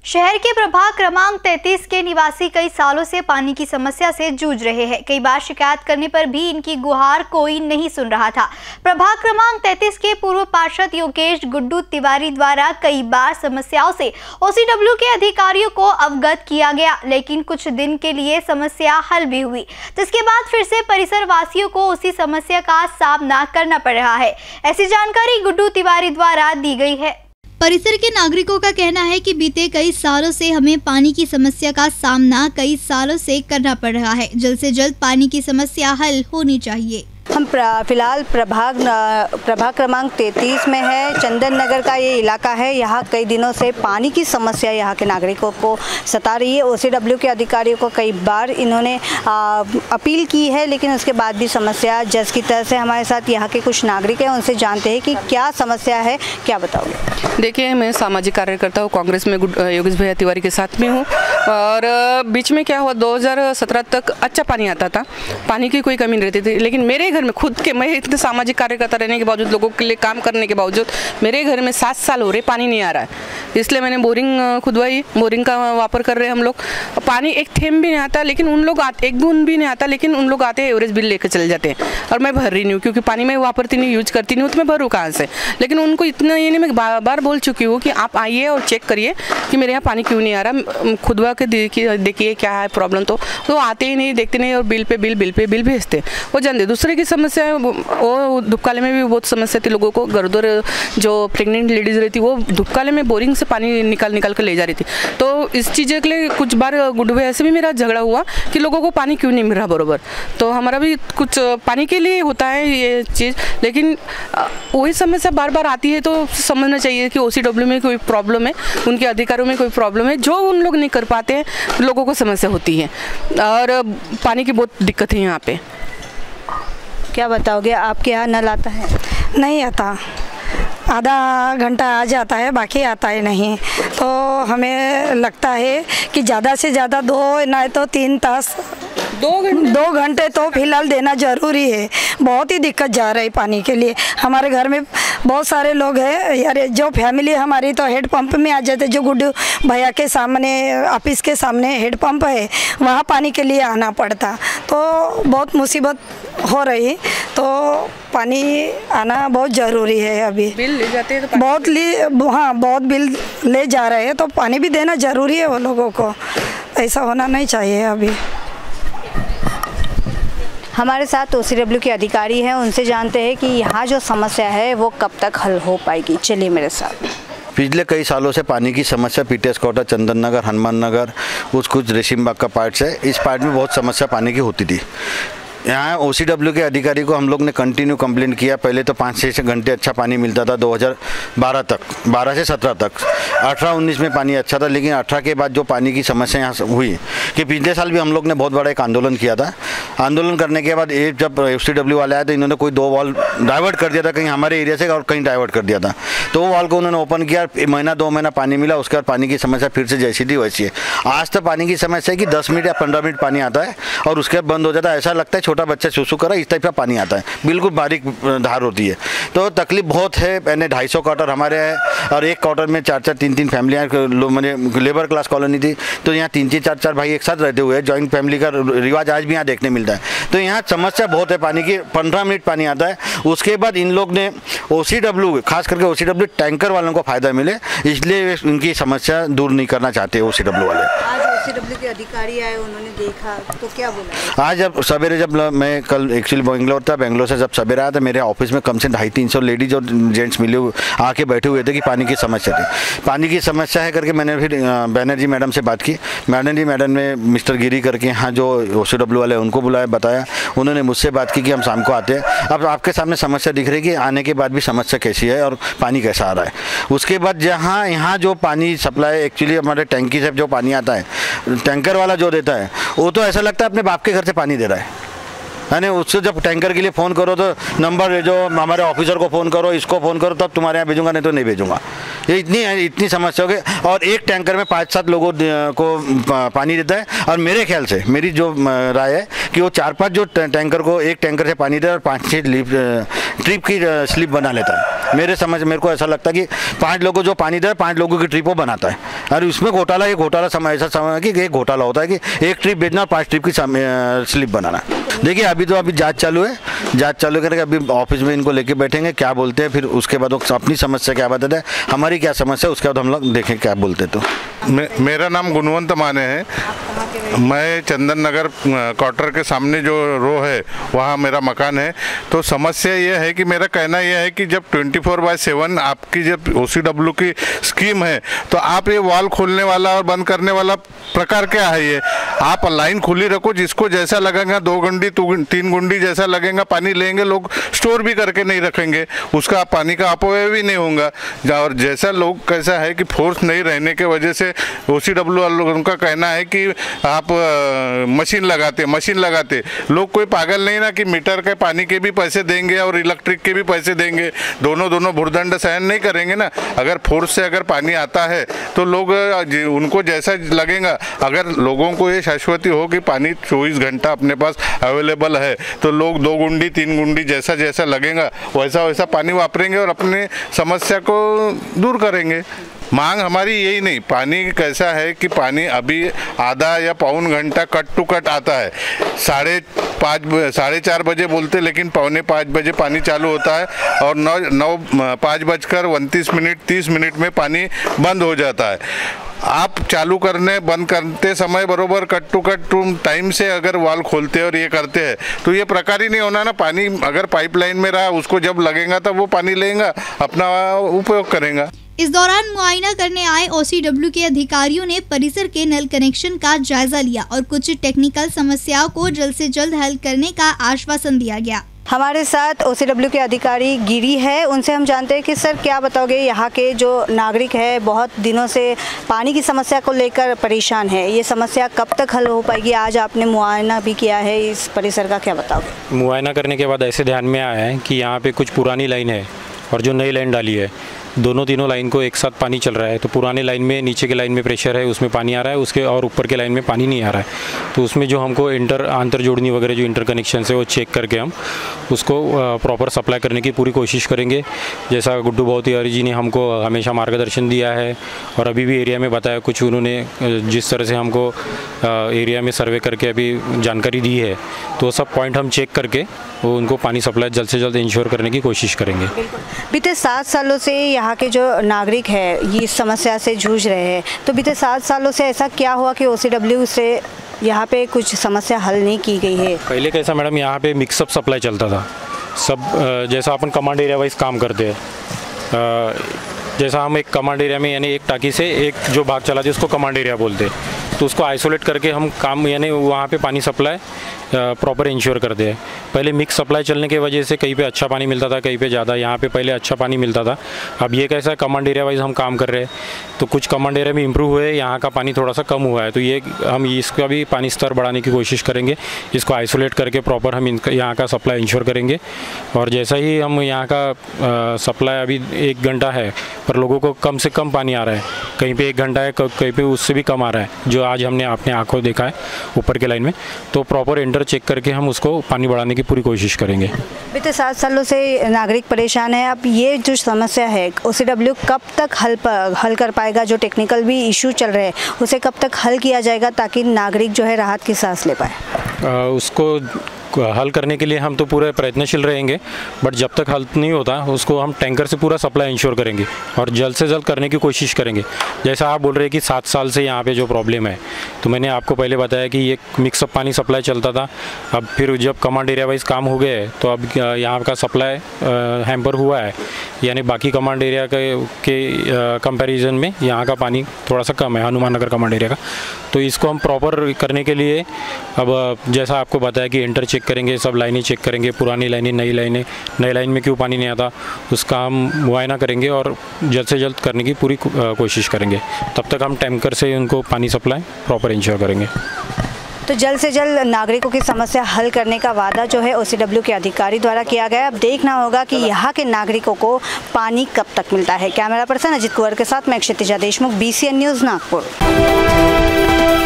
शहर के प्रभाग क्रमांक 33 के निवासी कई सालों से पानी की समस्या से जूझ रहे हैं। कई बार शिकायत करने पर भी इनकी गुहार कोई नहीं सुन रहा था। प्रभाग क्रमांक 33 के पूर्व पार्षद योगेश गुड्डू तिवारी द्वारा कई बार समस्याओं से OCW के अधिकारियों को अवगत किया गया, लेकिन कुछ दिन के लिए समस्या हल भी हुई, जिसके बाद फिर से परिसर वासियों को उसी समस्या का सामना करना पड़ रहा है। ऐसी जानकारी गुड्डू तिवारी द्वारा दी गई है। परिसर के नागरिकों का कहना है कि बीते कई सालों से हमें पानी की समस्या का सामना कई सालों से करना पड़ रहा है। जल्द से जल्द पानी की समस्या हल होनी चाहिए। हम फिलहाल प्रभाग क्रमांक 33 में है। चंदन नगर का ये इलाका है। यहाँ कई दिनों से पानी की समस्या यहाँ के नागरिकों को सता रही है। OCW के अधिकारियों को कई बार इन्होंने अपील की है, लेकिन उसके बाद भी समस्या जस की तरह से। हमारे साथ यहाँ के कुछ नागरिक हैं, उनसे जानते हैं कि क्या समस्या है। क्या बताओगे? देखिए, मैं सामाजिक कार्यकर्ता हूँ, कांग्रेस में योगेश भैया तिवारी के साथ में हूँ। और बीच में क्या हुआ, 2017 तक अच्छा पानी आता था, पानी की कोई कमी नहीं रहती थी। लेकिन मेरे घर में खुद के, मैं इतने सामाजिक कार्यकर्ता रहने के बावजूद, लोगों के लिए काम करने के बावजूद, मेरे घर में 7 साल हो रहे पानी नहीं आ रहा है। इसलिए मैंने बोरिंग खुदवाई, बोरिंग का वापर कर रहे हैं हम लोग। पानी एक थेम भी नहीं आता, लेकिन उन लोग आते, एक बूंद भी नहीं आता, लेकिन उन लोग आते हैं, एवरेज बिल लेकर चले जाते हैं। और मैं भर रही नहीं हूँ, क्योंकि पानी मैं वापरती नहीं, यूज करती नहीं हूँ, तो मैं भरूँ कहाँ से। लेकिन उनको इतना ये नहीं, मैं बार बार बोल चुकी हूँ कि आप आइए और चेक करिए कि मेरे यहाँ पानी क्यों नहीं आ रहा, खुदवा के देखिए क्या है प्रॉब्लम। तो आते ही नहीं, देखते नहीं, और बिल पे बिल भेजते। वो जानते। दूसरे की समस्या, वो धूपकाले में भी बहुत समस्या थी लोगों को। गर्दर जो प्रेग्नेंट लेडीज रहती, वो धूपकाले में बोरिंग से पानी निकाल कर ले जा रही थी। तो इस चीज़ के लिए कुछ बार गुड्डू भैया से भी मेरा झगड़ा हुआ कि लोगों को पानी क्यों नहीं मिल रहा बरोबर। तो हमारा भी कुछ पानी के लिए होता है ये चीज़, लेकिन वही समस्या बार बार आती है। तो समझना चाहिए कि OCW में कोई प्रॉब्लम है, उनके अधिकारियों में कोई प्रॉब्लम है, जो उन लोग नहीं कर पाते हैं, लोगों को समस्या होती है। और पानी की बहुत दिक्कत है यहाँ पे। क्या बताओगे, आपके यहाँ नल आता है? नहीं आता, आधा घंटा आ जाता है, बाकी आता ही नहीं। तो हमें लगता है कि ज़्यादा से ज़्यादा 2 नहीं तो 3 तास 2 घंटे तो फिलहाल देना ज़रूरी है। बहुत ही दिक्कत जा रही पानी के लिए। हमारे घर में बहुत सारे लोग हैं यार, जो फैमिली हमारी तो हेड पंप में आ जाते। जो गुड्डू भैया के सामने, ऑफिस के सामने हेड पंप है, वहाँ पानी के लिए आना पड़ता। तो बहुत मुसीबत हो रही। तो पानी आना बहुत ज़रूरी है। अभी बिल ले जाते हैं तो बहुत बिल ले जा रहे हैं, तो पानी भी देना ज़रूरी है वो लोगों को। ऐसा होना नहीं चाहिए। अभी हमारे साथ OCW के अधिकारी हैं, उनसे जानते हैं कि यहाँ जो समस्या है वो कब तक हल हो पाएगी। चलिए मेरे साथ। पिछले कई सालों से पानी की समस्या PTS क्वार्टर, चंदन नगर, हनुमान नगर, कुछ रेशीमबाग का पार्ट है, इस पार्ट में बहुत समस्या पानी की होती थी। यहाँ OCW के अधिकारी को हम लोग ने कंटिन्यू कंप्लेंट किया। पहले तो 5-6 घंटे अच्छा पानी मिलता था 2012 तक, 12 से 17 तक। 18-19 में पानी अच्छा था, लेकिन 18 के बाद जो पानी की समस्या यहाँ हुई कि पिछले साल भी हम लोग ने बहुत बड़ा एक आंदोलन किया था। आंदोलन करने के बाद जब OCW वाले आए तो इन्होंने कोई 2 वॉल डाइवर्ट कर दिया था, कहीं हमारे एरिया से और कहीं डाइवर्ट कर दिया था। तो वो वॉल को उन्होंने ओपन किया, 1-2 महीना पानी मिला, उसके बाद पानी की समस्या फिर से जैसी थी वैसी है। आज तक पानी की समस्या है कि 10 मिनट या 15 मिनट पानी आता है और उसके बाद बंद हो जाता है। ऐसा लगता है छोटा बच्चा सुसु करा, इस टाइप का पानी आता है, बिल्कुल बारीक धार होती है। तो तकलीफ बहुत है। मैंने 250 क्वार्टर हमारे है, और एक क्वार्टर में 4-4, 3-3 फैमिलियाँ, मैंने लेबर क्लास कॉलोनी थी। तो यहाँ 3-3, 4-4 भाई एक साथ रहते हुए हैं। जॉइंट फैमिली का रिवाज आज भी यहाँ देखने मिलता है। तो यहाँ समस्या बहुत है पानी की। 15 मिनट पानी आता है, उसके बाद इन लोग ने OCW, खास करके OCW टैंकर वालों को फ़ायदा मिले, इसलिए उनकी समस्या दूर नहीं करना चाहते OCW वाले। आज OCW के अधिकारी आए, उन्होंने देखा तो क्या बोला? आज जब सवेरे, जब मैं कल एक्चुअली बेंगलोर था, बेंगलोर से जब सवेरे आया था, मेरे ऑफिस में कम से 250-300 लेडीज और जेंट्स मिले आके बैठे हुए थे कि पानी की समस्या थी। पानी की समस्या है करके मैंने फिर बैनर्जी मैडम से बात की। बैनर्जी मैडम ने मिस्टर गिरी करके यहाँ जो OCW वाले उनको बुलाया, बताया। उन्होंने मुझसे बात की कि हम शाम को आते हैं। अब आपके सामने समस्या दिख रही है कि आने के बाद भी समस्या कैसी है और पानी कैसा आ रहा है। उसके बाद जहाँ यहाँ जो पानी सप्लाई एक्चुअली हमारे टैंकी से जो पानी आता है, टैंकर वाला जो देता है, वो तो ऐसा लगता है अपने बाप के घर से पानी दे रहा है। उससे जब टैंकर के लिए फ़ोन करो तो नंबर भेजो, हमारे ऑफिसर को फ़ोन करो, इसको फ़ोन करो, तब तुम्हारे यहाँ भेजूंगा, नहीं तो नहीं भेजूंगा। ये इतनी समस्या हो गई। और एक टैंकर में 5-7 लोगों को पानी देता है। और मेरे ख्याल से, मेरी जो राय है कि वो 4-5 जो टैंकर को एक टैंकर से पानी दे और 5-6 ट्रिप की स्लिप बना लेता है। मेरे को ऐसा लगता है कि 5 लोगों जो पानी दे 5 लोगों की ट्रिप वो बनाता है, और उसमें घोटाला ऐसा समय है कि एक घोटाला होता है कि एक ट्रिप बेचना और 5 ट्रिप की स्लिप बनाना। देखिए अभी जांच चालू है, जांच चालू करके अभी ऑफिस में इनको लेके बैठेंगे, क्या बोलते हैं, फिर उसके बाद वो अपनी समस्या क्या बताते हैं, हमारी क्या समस्या है, उसके बाद हम लोग देखें क्या बोलते। तो मेरा नाम गुणवंत माने है, मैं चंदन नगर क्वार्टर के सामने जो रो है वहाँ मेरा मकान है। तो समस्या ये है कि मेरा कहना यह है कि जब 24/7 आपकी जब OCW की स्कीम है तो आप ये वाल खोलने वाला और बंद करने वाला प्रकार क्या है? ये आप लाइन खुली रखो, जिसको जैसा लगेगा 2 गुंडी 3 गुंडी जैसा लगेगा पानी लेंगे, लोग स्टोर भी करके नहीं रखेंगे, उसका पानी का अपव्यय भी नहीं होगा। और जैसा लोग कैसा है कि फोर्स नहीं रहने के वजह से OCW उनका कहना है कि आप मशीन लगाते लोग कोई पागल नहीं ना कि मीटर के पानी के भी पैसे देंगे और इलेक्ट्रिक के भी पैसे देंगे, दोनों भुर्दंड सहन नहीं करेंगे ना। अगर फोर्स से अगर पानी आता है तो लोग उनको जैसा लगेगा, अगर लोगों को ये शाश्वती हो कि पानी 24 घंटा अपने पास अवेलेबल है तो लोग 2 गुंडी 3 गुंडी जैसा लगेगा वैसा पानी वापरेंगे और अपने समस्या को दूर करेंगे। मांग हमारी यही नहीं, पानी कैसा है कि पानी अभी आधा या पौन घंटा कट टू कट आता है, 4:30 बजे बोलते, लेकिन 4:45 बजे पानी चालू होता है और 5:29 में पानी बंद हो जाता है। आप चालू करने बंद करते समय बरोबर कट टू कट टाइम से अगर वाल खोलते और ये करते हैं तो ये प्रकार ही नहीं होना ना। पानी अगर पाइपलाइन में रहा, उसको जब लगेगा तब वो पानी लेगा, अपना उपयोग करेगा। इस दौरान मुआयना करने आए OCW के अधिकारियों ने परिसर के नल कनेक्शन का जायजा लिया और कुछ टेक्निकल समस्याओं को जल्द से जल्द हल करने का आश्वासन दिया गया। हमारे साथ OCW के अधिकारी गिरी है, उनसे हम जानते हैं कि सर क्या बताओगे, यहाँ के जो नागरिक है बहुत दिनों से पानी की समस्या को लेकर परेशान है, ये समस्या कब तक हल हो पाएगी? आज आपने मुआयना भी किया है इस परिसर का, क्या बताओगे? मुआयना करने के बाद ऐसे ध्यान में आया है कि यहाँ पे कुछ पुरानी लाइन है और जो नई लाइन डाली है, तीनों लाइन को एक साथ पानी चल रहा है। तो पुराने लाइन में नीचे के लाइन में प्रेशर है, उसमें पानी आ रहा है, उसके और ऊपर के लाइन में पानी नहीं आ रहा है। तो उसमें जो हमको आंतर जोड़नी वगैरह जो इंटरकनेक्शन है वो चेक करके हम उसको प्रॉपर सप्लाई करने की पूरी कोशिश करेंगे। जैसा गुड्डू बहुतियारी जी ने हमको हमेशा मार्गदर्शन दिया है और अभी भी एरिया में बताया, कुछ उन्होंने जिस तरह से हमको एरिया में सर्वे करके अभी जानकारी दी है, तो सब पॉइंट हम चेक करके वो उनको पानी सप्लाई जल्द से जल्द इंश्योर करने की कोशिश करेंगे। बीते 7 सालों से यहाँ के जो नागरिक है ये इस समस्या से जूझ रहे हैं, तो बीते 7 सालों से ऐसा क्या हुआ कि OCW से यहाँ पे कुछ समस्या हल नहीं की गई है? पहले कैसा मैडम, यहाँ पे मिक्सअप सप्लाई चलता था, सब जैसा अपन कमांड एरिया वाइज काम करते हैं, जैसा हम एक कमांड एरिया में यानी एक टाकी से एक जो भाग चलाते हैं उसको कमांड एरिया बोलते हैं, तो उसको आइसोलेट करके हम काम यानी वहाँ पे पानी सप्लाई प्रॉपर इंश्योर करते हैं। पहले मिक्स सप्लाई चलने की वजह से कहीं पे अच्छा पानी मिलता था, कहीं पे ज़्यादा, यहाँ पे पहले अच्छा पानी मिलता था। अब ये कैसा कमांड एरिया वाइज हम काम कर रहे हैं, तो कुछ कमांड एरिया में इम्प्रूव हुए, यहाँ का पानी थोड़ा सा कम हुआ है, तो ये हम इसका भी पानी स्तर बढ़ाने की कोशिश करेंगे, इसको आइसोलेट करके प्रॉपर हम यहाँ का सप्लाई इंश्योर करेंगे। और जैसा ही हम यहाँ का सप्लाई अभी 1 घंटा है पर लोगों को कम से कम पानी आ रहा है, कहीं पे 1 घंटा है, कहीं पे उससे भी कम आ रहा है, जो आज हमने अपने आँखों देखा है ऊपर के लाइन में, तो प्रॉपर चेक करके हम उसको पानी बढ़ाने की पूरी कोशिश करेंगे। बीते 7 सालों से नागरिक परेशान है, अब ये जो समस्या है OCW कब तक हल कर पाएगा? जो टेक्निकल भी इशू चल रहे हैं उसे कब तक हल किया जाएगा ताकि नागरिक जो है राहत की सांस ले पाए? उसको हल करने के लिए हम तो पूरे प्रयत्नशील रहेंगे, बट जब तक हल नहीं होता उसको हम टैंकर से पूरा सप्लाई इंश्योर करेंगे और जल्द से जल्द करने की कोशिश करेंगे। जैसा आप बोल रहे हैं कि 7 साल से यहाँ पे जो प्रॉब्लम है, तो मैंने आपको पहले बताया कि ये मिक्सअप पानी सप्लाई चलता था, अब फिर जब कमांड एरिया वाइज काम हो गए तो अब यहाँ का सप्लाई हैम्पर हुआ है, यानी बाकी कमांड एरिया के कंपैरिजन में यहाँ का पानी थोड़ा सा कम है, हनुमान नगर कमांड एरिया का। तो इसको हम प्रॉपर करने के लिए अब जैसा आपको बताया कि इंटर चेक करेंगे, सब लाइनें चेक करेंगे, पुरानी लाइनें, नई लाइन में क्यों पानी नहीं आता उसका हम मुआयना करेंगे और जल्द से जल्द करने की पूरी कोशिश करेंगे। तब तक हम टैंकर से उनको पानी सप्लाई प्रॉपर इंश्योर करेंगे। तो जल्द से जल्द नागरिकों की समस्या हल करने का वादा जो है OCW के अधिकारी द्वारा किया गया। अब देखना होगा कि यहाँ के नागरिकों को पानी कब तक मिलता है। कैमरा पर्सन अजित कुंवर के साथ मैं क्षितिजा देशमुख, BCN न्यूज़, नागपुर।